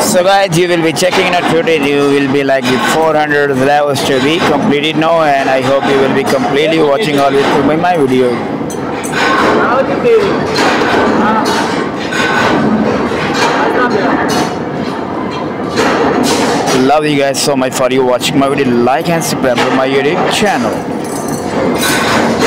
So guys, you will be checking out today. You will be like the 400 levels to be completed now, and I hope you will be completely watching all with my video. Love you guys so much for you watching my video. Like and subscribe to my YouTube channel.